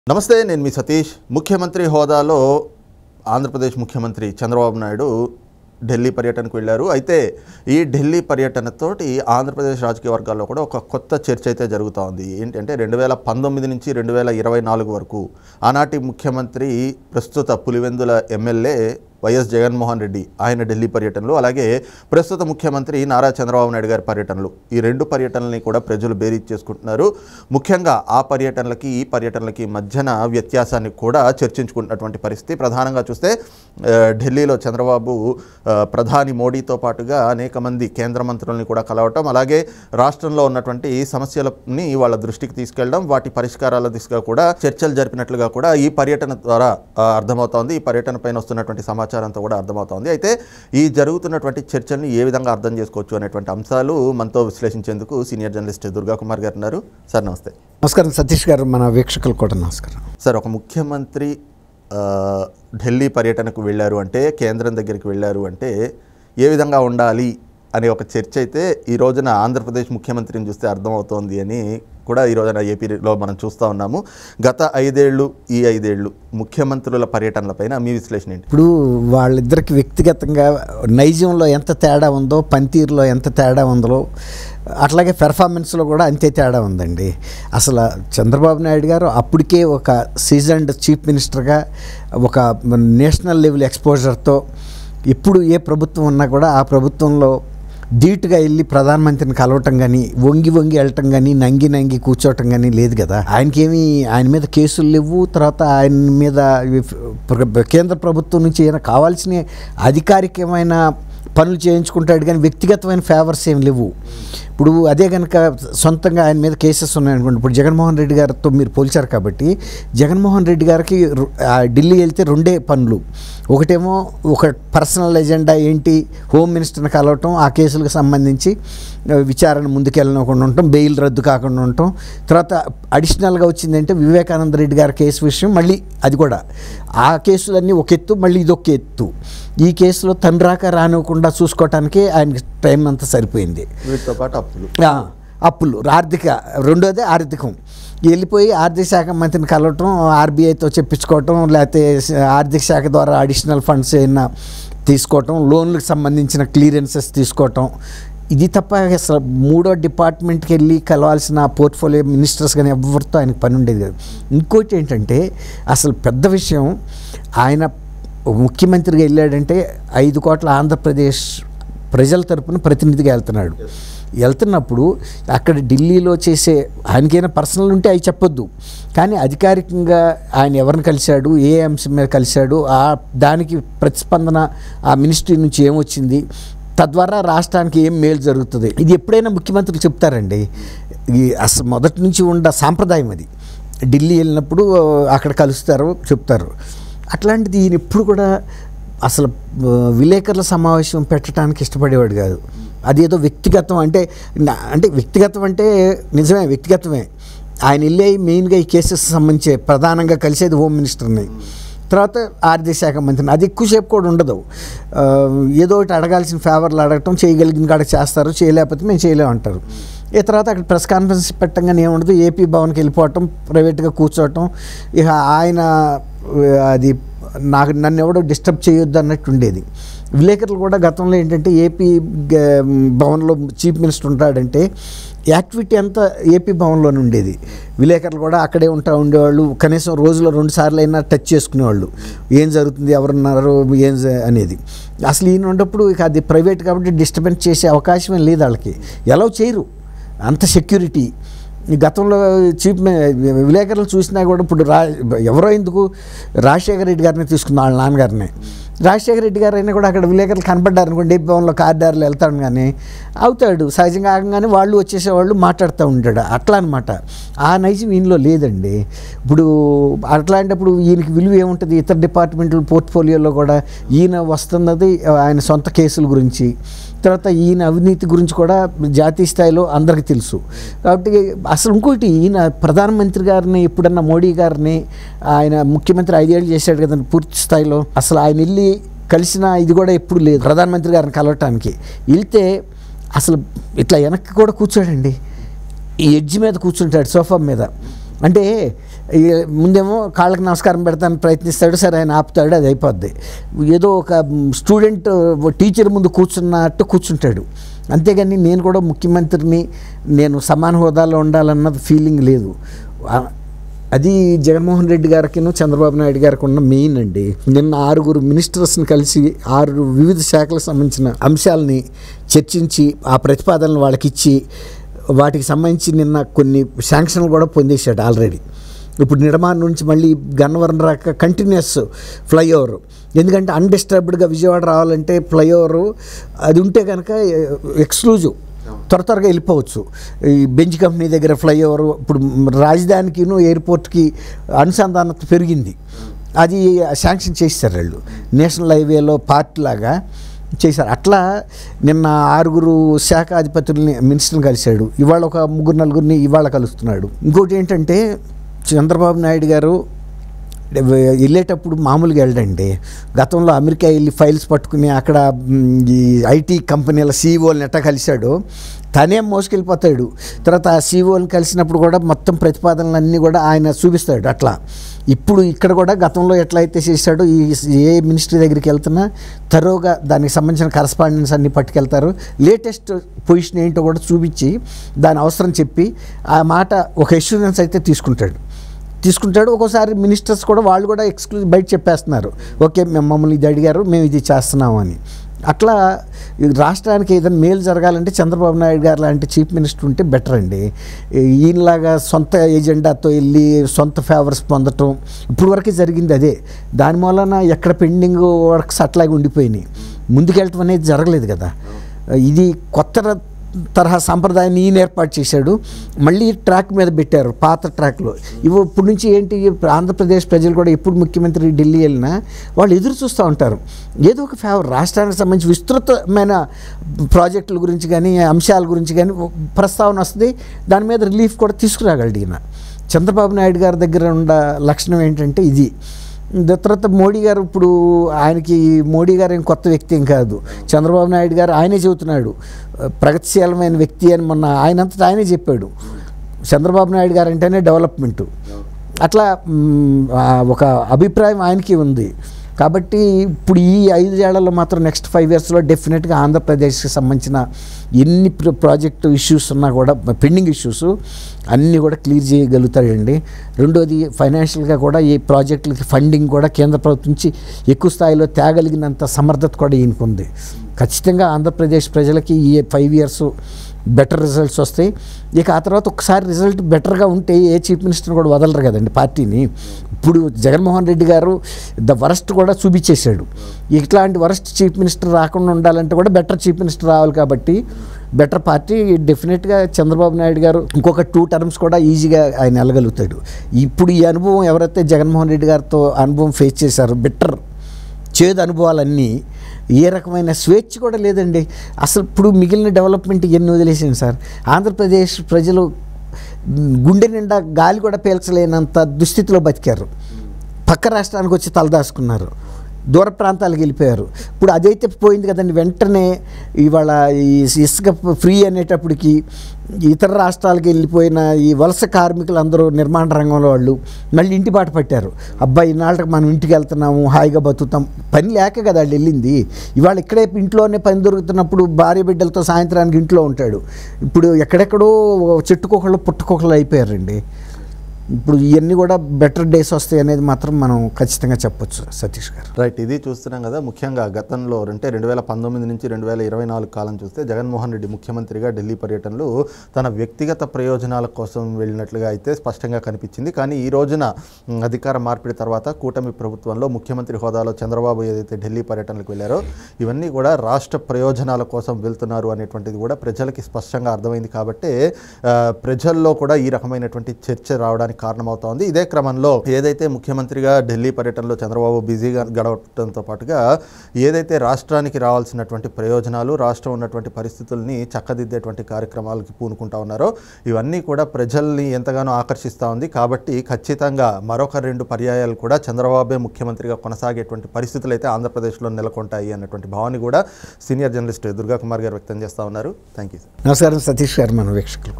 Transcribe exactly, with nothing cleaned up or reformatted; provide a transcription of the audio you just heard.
నమస్తే, నేను మీ సతీష్. ముఖ్యమంత్రి హోదాలో ఆంధ్రప్రదేశ్ ముఖ్యమంత్రి చంద్రబాబు నాయుడు ఢిల్లీ పర్యటనకు వెళ్ళారు. అయితే ఈ ఢిల్లీ పర్యటనతోటి ఆంధ్రప్రదేశ్ రాజకీయ వర్గాల్లో కూడా ఒక కొత్త చర్చ అయితే జరుగుతూ ఉంది. ఏంటంటే రెండు వేల పంతొమ్మిది నుంచి రెండు వేల ఇరవై నాలుగు వరకు ఆనాటి ముఖ్యమంత్రి ప్రస్తుత పులివెందుల ఎమ్మెల్యే వైఎస్ జగన్మోహన్ రెడ్డి ఆయన ఢిల్లీ పర్యటనలు, అలాగే ప్రస్తుత ముఖ్యమంత్రి నారా చంద్రబాబు నాయుడు గారి పర్యటనలు, ఈ రెండు పర్యటనల్ని కూడా ప్రజలు బేరీజ్ చేసుకుంటున్నారు. ముఖ్యంగా ఆ పర్యటనలకి ఈ పర్యటనలకి మధ్యన వ్యత్యాసాన్ని కూడా చర్చించుకుంటున్నటువంటి పరిస్థితి. ప్రధానంగా చూస్తే ఢిల్లీలో చంద్రబాబు ప్రధాని మోడీతో పాటుగా అనేక మంది కేంద్ర మంత్రుల్ని కూడా కలవటం, అలాగే రాష్ట్రంలో ఉన్నటువంటి సమస్యలని వాళ్ళ దృష్టికి తీసుకెళ్లడం, వాటి పరిష్కారాల దిశగా కూడా చర్చలు జరిపినట్లుగా కూడా ఈ పర్యటన ద్వారా అర్థమవుతోంది. ఈ పర్యటన పైన వస్తున్నటువంటి సమాచారం అంతా కూడా అర్థమవుతోంది. అయితే ఈ జరుగుతున్నటువంటి చర్చల్ని ఏ విధంగా అర్థం చేసుకోవచ్చు అనేటువంటి అంశాలు మనతో విశ్లేషించేందుకు సీనియర్ జర్నలిస్ట్ దుర్గా కుమార్ గారు ఉన్నారు. సార్ నమస్తే. నమస్కారం సతీష్ గారు, మన వీక్షకులు కూడా నమస్కారం. సార్, ఒక ముఖ్యమంత్రి ఢిల్లీ పర్యటనకు వెళ్ళారు అంటే, కేంద్రం దగ్గరికి వెళ్ళారు అంటే ఏ విధంగా ఉండాలి అనే ఒక చర్చ అయితే ఈ రోజున ఆంధ్రప్రదేశ్ ముఖ్యమంత్రిని చూస్తే అర్థమవుతోంది అని కూడా ఈ రోజున ఏపీలో మనం చూస్తూ ఉన్నాము. గత ఐదేళ్లు ఈ ఐదేళ్లు ముఖ్యమంత్రుల పర్యటనలపైన మీ విశ్లేషణ ఏంటి? ఇప్పుడు వాళ్ళిద్దరికి వ్యక్తిగతంగా నైజంలో ఎంత తేడా ఉందో, పనితీరులో ఎంత తేడా ఉందో, అట్లాగే పెర్ఫార్మెన్స్లో కూడా అంతే తేడా ఉందండి. అసలు చంద్రబాబు నాయుడు గారు అప్పటికే ఒక సీజన్డ్ చీఫ్ మినిస్టర్గా ఒక నేషనల్ లెవెల్ ఎక్స్పోజర్తో ఇప్పుడు ఏ ప్రభుత్వం ఉన్నా కూడా ఆ ప్రభుత్వంలో ధీటుగా వెళ్ళి ప్రధానమంత్రిని కలవటం కానీ, వంగి వంగి వెళ్ళటం కానీ, నంగి నంగి కూర్చోవటం కానీ లేదు కదా. ఆయనకేమీ ఆయన మీద కేసులు లేవు. తర్వాత ఆయన మీద కేంద్ర ప్రభుత్వం నుంచి ఏమైనా కావాల్సిన అధికారికమైన పనులు చేయించుకుంటాడు కానీ వ్యక్తిగతమైన ఫేవర్స్ ఏం లేవు. ఇప్పుడు అదే కనుక సొంతంగా ఆయన మీద కేసెస్ ఉన్నాయనుకోండి, ఇప్పుడు జగన్మోహన్ రెడ్డి గారితో మీరు పోల్చారు కాబట్టి, జగన్మోహన్ రెడ్డి గారికి ఢిల్లీ వెళ్తే రెండే పనులు. ఒకటేమో ఒక పర్సనల్ ఎజెండా ఏంటి, హోమ్ మినిస్టర్ని కలవటం, ఆ కేసులకు సంబంధించి విచారణ ముందుకెళ్ళకుండా ఉండటం, బెయిల్ రద్దు కాకుండా ఉండటం. తర్వాత అడిషనల్గా వచ్చిందంటే వివేకానంద రెడ్డి గారి కేసు విషయం, మళ్ళీ అది కూడా ఆ కేసులన్నీ ఒక ఎత్తు, మళ్ళీ ఇది ఒక ఎత్తు. ఈ కేసులో తను రాక రానివ్వకుండా చూసుకోవటానికి ఆయనకి టైం అంతా సరిపోయింది. వీటితో పాటు అప్పులు అప్పులు ఆర్థిక రెండోదే ఆర్థికం. వెళ్ళిపోయి ఆర్థిక శాఖ మంత్రిని కలవటం, ఆర్బీఐతో చెప్పించుకోవటం, లేకపోతే ఆర్థిక శాఖ ద్వారా అడిషనల్ ఫండ్స్ ఏమైనా తీసుకోవటం, లోన్లకు సంబంధించిన క్లియరెన్సెస్ తీసుకోవటం, ఇది తప్ప అసలు మూడో డిపార్ట్మెంట్కి వెళ్ళి కలవాల్సిన పోర్ట్ఫోలియో మినిస్టర్స్ కానీ ఎవరితో ఆయనకు పని ఉండేది కాదు. ఇంకోటి ఏంటంటే అసలు పెద్ద విషయం, ఆయన ముఖ్యమంత్రిగా వెళ్ళాడంటే ఐదు కోట్ల ఆంధ్రప్రదేశ్ ప్రజల తరపున ప్రతినిధిగా వెళ్తున్నాడు. వెళ్తున్నప్పుడు అక్కడ ఢిల్లీలో చేసే ఆయనకైనా పర్సనల్ ఉంటే అవి చెప్పొద్దు, కానీ అధికారికంగా ఆయన ఎవరిని కలిశాడు, ఏ అంశం మీద కలిశాడు, ఆ దానికి ప్రతిస్పందన ఆ మినిస్ట్రీ నుంచి ఏమొచ్చింది, తద్వారా రాష్ట్రానికి ఏం మేలు జరుగుతుంది, ఇది ఎప్పుడైనా ముఖ్యమంత్రులు చెప్తారండి. ఈ అసలు మొదటి నుంచి ఉన్న సాంప్రదాయం అది. ఢిల్లీ వెళ్ళినప్పుడు అక్కడ కలుస్తారు, చెప్తారు. అట్లాంటిది ఈయన ఎప్పుడు కూడా అసలు విలేకరుల సమావేశం పెట్టడానికి ఇష్టపడేవాడు కాదు. అదేదో వ్యక్తిగతం అంటే అంటే వ్యక్తిగతం అంటే నిజమే వ్యక్తిగతమే. ఆయన వెళ్ళే మెయిన్గా ఈ కేసెస్ సంబంధించి ప్రధానంగా కలిసేది హోమ్ మినిస్టర్ని, తర్వాత ఆర్థిక శాఖ మంత్రిని. అది ఎక్కువసేపు కూడా ఉండదు. ఏదో ఒకటి అడగాల్సిన ఫేవర్లు అడగటం, చేయగలిగిన కాడ చేస్తారు, చేయలేకపోతే మేము చేయలేమంటారు. ఈ తర్వాత అక్కడ ప్రెస్ కాన్ఫరెన్స్ పెట్టంగానే ఏముండదు, ఏపీ భవన్కి వెళ్ళిపోవటం, ప్రైవేట్గా కూర్చోవటం. ఇక ఆయన అది నాకు నన్ను ఎవడో డిస్టర్బ్ చేయొద్దు అన్నట్టు ఉండేది. విలేకరులు కూడా గతంలో ఏంటంటే ఏపీ భవన్లో చీఫ్ మినిస్టర్ ఉంటాడంటే యాక్టివిటీ అంతా ఏపీ భవన్లోనే ఉండేది. విలేకరులు కూడా అక్కడే ఉంటా ఉండేవాళ్ళు. కనీసం రోజులో రెండు సార్లు అయినా టచ్ చేసుకునేవాళ్ళు, ఏం జరుగుతుంది, ఎవరున్నారు, ఏం అనేది. అసలు ఈయన ఉన్నప్పుడు ఇక అది ప్రైవేట్ కాబట్టి డిస్టర్బెన్స్ చేసే అవకాశమే లేదు వాళ్ళకి, ఎలా చేయరు, అంత సెక్యూరిటీ. గతంలో చీఫ్ విలేకరులు చూసినా కూడా ఇప్పుడు రా ఎవరో ఎందుకు రాజశేఖర రెడ్డి గారిని తీసుకుందాం, వాళ్ళ నాన్నగారిని. రాజశేఖర రెడ్డి గారు అయినా కూడా అక్కడ విలేకరులు కనపడ్డారు అనుకోండి, ఏపీ భవన్లో కారిడార్లు వెళ్తాడు కానీ అవుతాడు, సహజంగా ఆగంగానే వాళ్ళు వచ్చేసేవాళ్ళు, మాట్లాడుతూ ఉంటాడు. అట్లా అనమాట. ఆ నైజం ఈయనలో లేదండి. ఇప్పుడు అట్లాంటప్పుడు ఈయనకి విలువ ఏముంటుంది? ఇతర డిపార్ట్మెంట్ల పోర్ట్ఫోలియోలో కూడా ఈయన వస్తున్నది ఆయన సొంత కేసుల గురించి, తర్వాత ఈయన అవినీతి గురించి కూడా జాతీయ స్థాయిలో అందరికీ తెలుసు. కాబట్టి అసలు ఇంకోటి, ఈయన ప్రధానమంత్రి గారిని ఎప్పుడన్నా మోడీ గారిని ఆయన ముఖ్యమంత్రి ఐదేళ్ళు చేశాడు కదండి పూర్తి స్థాయిలో, అసలు ఆయన వెళ్ళి కలిసిన ఇది కూడా ఎప్పుడు లేదు. ప్రధానమంత్రి గారిని కలవటానికి వెళ్తే అసలు ఇట్లా వెనక్కి కూడా కూర్చోడండి, ఈ ఎడ్జ్ మీద కూర్చుంటాడు, సోఫా మీద. అంటే ఈ ముందేమో కాళ్ళకి నమస్కారం పెడతానికి ప్రయత్నిస్తాడు, సరే ఆయన ఆపుతాడు, అది అయిపోద్ది. ఏదో ఒక స్టూడెంట్ టీచర్ ముందు కూర్చున్నట్టు కూర్చుంటాడు. అంతేగాని నేను కూడా ముఖ్యమంత్రిని, నేను సమాన హోదాలో ఉండాలన్న ఫీలింగ్ లేదు. అది జగన్మోహన్ రెడ్డి గారికిను చంద్రబాబు నాయుడు గారికి ఉన్న మెయిన్ అండి. నిన్న ఆరుగురు మినిస్టర్స్ని కలిసి ఆరు వివిధ శాఖలకు సంబంధించిన అంశాలని చర్చించి ఆ ప్రతిపాదనలు వాళ్ళకి ఇచ్చి వాటికి సంబంధించి నిన్న కొన్ని శాంక్షన్లు కూడా పొందేశాడు ఆల్రెడీ. ఇప్పుడు నిడమాన్ నుంచి మళ్ళీ గన్నవరం రాక కంటిన్యూస్ ఫ్లైఓవర్, ఎందుకంటే అన్డిస్టర్బ్డ్గా విజయవాడ రావాలంటే ఫ్లైఓవరు అది ఉంటే కనుక ఎక్స్క్లూజివ్ త్వర త్వరగా వెళ్ళిపోవచ్చు. ఈ బెంచ్ కంపెనీ దగ్గర ఫ్లైఓవర్ ఇప్పుడు రాజధానికిను ఎయిర్పోర్ట్కి అనుసంధానత పెరిగింది, అది శాంక్షన్ చేశారు వాళ్ళు నేషనల్ హైవేలో పార్ట్ లాగా చేశారు. అట్లా నిన్న ఆరుగురు శాఖ అధిపతుల్ని మినిస్టర్ని కలిశాడు, ఇవాళ ఒక ముగ్గురు నలుగురిని ఇవాళ కలుస్తున్నాడు. ఇంకోటి ఏంటంటే చంద్రబాబు నాయుడు గారు వెళ్ళేటప్పుడు మామూలుగా వెళ్ళండి. గతంలో అమెరికా వెళ్ళి ఫైల్స్ పట్టుకుని అక్కడ ఈ ఐటీ కంపెనీల సీఈఓని ఎట్టా కలిశాడు, తనేం మోసుకెళ్ళిపోతాడు. తర్వాత ఆ సీఈఓని కలిసినప్పుడు కూడా మొత్తం ప్రతిపాదనలన్నీ కూడా ఆయన చూపిస్తాడు. అట్లా ఇప్పుడు ఇక్కడ కూడా గతంలో ఎట్లయితే చేశాడో ఈ ఏ మినిస్ట్రీ దగ్గరికి వెళ్తున్నా తరోగా దానికి సంబంధించిన కరస్పాండెన్స్ అన్ని పట్టుకెళ్తారు. లేటెస్ట్ పొజిషన్ ఏంటో కూడా చూపించి దాని అవసరం చెప్పి ఆ మాట ఒక ఎష్యూరెన్స్ అయితే తీసుకుంటాడు తీసుకుంటాడు ఒక్కోసారి మినిస్టర్స్ కూడా వాళ్ళు కూడా ఎక్స్క్లూజివ్ బయట చెప్పేస్తున్నారు, ఓకే మేము మమ్మల్ని ఇది అడిగారు, మేము ఇది చేస్తున్నాము అని. అట్లా రాష్ట్రానికి ఏదైనా మేలు జరగాలంటే చంద్రబాబు నాయుడు గారు లాంటి చీఫ్ మినిస్టర్ ఉంటే బెటర్ అండి. ఈయనలాగా సొంత ఎజెండాతో వెళ్ళి సొంత ఫేవర్స్ పొందటం ఇప్పుడు వరకే జరిగింది అదే. దాని మూలన ఎక్కడ పెండింగ్ వర్క్స్ అట్లాగే ఉండిపోయినాయి, ముందుకెళ్ళటం అనేది జరగలేదు కదా. ఇది కొత్త తరహా సంప్రదాయాన్ని ఈయన ఏర్పాటు చేశాడు, మళ్ళీ ట్రాక్ మీద పెట్టారు పాత ట్రాక్లో. ఇవి ఇప్పుడు నుంచి ఏంటి, ఆంధ్రప్రదేశ్ ప్రజలు కూడా ఎప్పుడు ముఖ్యమంత్రి ఢిల్లీ వెళ్ళినా వాళ్ళు ఎదురు చూస్తూ ఉంటారు. ఏదో ఒక ఫేవర్ రాష్ట్రానికి సంబంధించి విస్తృతమైన ప్రాజెక్టుల గురించి కానీ అంశాల గురించి కానీ ప్రస్తావన వస్తుంది, దాని మీద రిలీఫ్ కూడా తీసుకురాగలడు ఈయన. చంద్రబాబు నాయుడు గారి దగ్గర ఉన్న లక్షణం ఏంటంటే ఇది. తర్వాత మోడీ గారు, ఇప్పుడు ఆయనకి మోడీ గారు ఏం కొత్త వ్యక్తి ఏం కాదు, చంద్రబాబు నాయుడు గారు ఆయనే చెబుతున్నాడు ప్రగతిశీలమైన వ్యక్తి అని మొన్న ఆయనంతటా ఆయనే చెప్పాడు. చంద్రబాబు నాయుడు గారు అంటేనే డెవలప్మెంటు, అట్లా ఒక అభిప్రాయం ఆయనకి ఉంది. కాబట్టి ఇప్పుడు ఈ ఐదు ఏళ్లలో మాత్రం నెక్స్ట్ ఫైవ్ ఇయర్స్లో డెఫినెట్గా ఆంధ్రప్రదేశ్కి సంబంధించిన ఎన్ని ప్రాజెక్టు ఇష్యూస్ ఉన్నా కూడా పెండింగ్ ఇష్యూస్ అన్నీ కూడా క్లియర్ చేయగలుగుతాయండి. రెండోది ఫైనాన్షియల్గా కూడా ఈ ప్రాజెక్టులకి ఫండింగ్ కూడా కేంద్ర ప్రభుత్వం నుంచి ఎక్కువ స్థాయిలో తేగలిగినంత సమర్థత కూడా ఈయనకు ఉంది. ఖచ్చితంగా ఆంధ్రప్రదేశ్ ప్రజలకి ఈ ఫైవ్ ఇయర్స్ బెటర్ రిజల్ట్స్ వస్తాయి. ఇక ఆ తర్వాత ఒకసారి రిజల్ట్ బెటర్గా ఉంటే ఏ చీఫ్ మినిస్టర్ కూడా వదలరు కదండి పార్టీని. ఇప్పుడు జగన్మోహన్ రెడ్డి గారు ద వరస్ట్ కూడా చూపించేశాడు. ఇట్లాంటి వరస్ట్ చీఫ్ మినిస్టర్ రాకుండా ఉండాలంటే కూడా బెటర్ చీఫ్ మినిస్టర్ రావాలి. కాబట్టి బెటర్ పార్టీ డెఫినెట్గా చంద్రబాబు నాయుడు గారు ఇంకొక టూ టర్మ్స్ కూడా ఈజీగా ఆయన వెళ్ళగలుగుతాడు. ఇప్పుడు ఈ అనుభవం ఎవరైతే జగన్మోహన్ రెడ్డి గారితో అనుభవం ఫేస్ చేశారో బెటర్ చేదు అనుభవాలన్నీ, ఏ రకమైన స్వేచ్ఛ కూడా లేదండి అసలు. ఇప్పుడు మిగిలిన డెవలప్మెంట్ ఎన్ని వదిలేసాను సార్. ఆంధ్రప్రదేశ్ ప్రజలు గుండె నిండా గాలి కూడా పీల్చలేనంత దుస్థితిలో బతికారు. పక్క రాష్ట్రానికి వచ్చి తలదాచుకున్నారు, దూర ప్రాంతాలకు వెళ్ళిపోయారు. ఇప్పుడు అదైతే పోయింది కదండి. వెంటనే ఇవాళ ఈ ఇసుక ఫ్రీ అనేటప్పటికి ఇతర రాష్ట్రాలకు వెళ్ళిపోయిన ఈ వలస కార్మికులు అందరూ నిర్మాణ రంగంలో వాళ్ళు మళ్ళీ ఇంటి బాట పట్టారు. అబ్బాయి ఇన్నాళ్ళకి మనం ఇంటికి వెళ్తున్నాము, హాయిగా బతుకుతాం, పని లేక కదా వాళ్ళు వెళ్ళింది. ఇవాళ ఇక్కడే ఇంట్లోనే పని దొరుకుతున్నప్పుడు భార్య బిడ్డలతో సాయంత్రానికి ఇంట్లో ఉంటాడు. ఇప్పుడు ఎక్కడెక్కడో చెట్టుకొకళ్ళు పుట్టుకొకళ్ళు అయిపోయారండి. ఇప్పుడు ఇవన్నీ కూడా బెటర్ డేస్ వస్తాయి అనేది మాత్రం మనం ఖచ్చితంగా చెప్పొచ్చు సతీష్ గారు. రైట్, ఇది చూస్తున్నాం కదా. ముఖ్యంగా గతంలో అంటే రెండు వేల పంతొమ్మిది నుంచి రెండు వేల ఇరవై నాలుగు కాలం చూస్తే జగన్మోహన్ రెడ్డి ముఖ్యమంత్రిగా ఢిల్లీ పర్యటనలు తన వ్యక్తిగత ప్రయోజనాల కోసం వెళ్ళినట్లుగా అయితే స్పష్టంగా కనిపించింది. కానీ ఈ రోజున అధికార మార్పిడి తర్వాత కూటమి ప్రభుత్వంలో ముఖ్యమంత్రి హోదాలో చంద్రబాబు ఏదైతే ఢిల్లీ పర్యటనలకు వెళ్ళారో ఇవన్నీ కూడా రాష్ట్ర ప్రయోజనాల కోసం వెళ్తున్నారు అనేటువంటిది కూడా ప్రజలకి స్పష్టంగా అర్థమైంది. కాబట్టి ప్రజల్లో కూడా ఈ రకమైనటువంటి చర్చ రావడానికి కారణమవుతోంది. ఇదే క్రమంలో ఏదైతే ముఖ్యమంత్రిగా ఢిల్లీ పర్యటనలో చంద్రబాబు బిజీగా గడవడంతో పాటుగా ఏదైతే రాష్ట్రానికి రావాల్సినటువంటి ప్రయోజనాలు, రాష్ట్రం ఉన్నటువంటి పరిస్థితుల్ని చక్కదిద్దేటువంటి కార్యక్రమాలకి పూనుకుంటా ఉన్నారో ఇవన్నీ కూడా ప్రజల్ని ఎంతగానో ఆకర్షిస్తూ ఉంది. కాబట్టి ఖచ్చితంగా మరొక రెండు పర్యాయాలు కూడా చంద్రబాబే ముఖ్యమంత్రిగా కొనసాగేటువంటి పరిస్థితులు అయితే ఆంధ్రప్రదేశ్లో నెలకొంటాయి అన్నటువంటి భావాన్ని కూడా సీనియర్ జర్నలిస్ట్ దుర్గా కుమార్ గారు వ్యక్తం చేస్తూ ఉన్నారు. Thank you. నమస్కారం సతీష్ గారు, మన వీక్షకులు.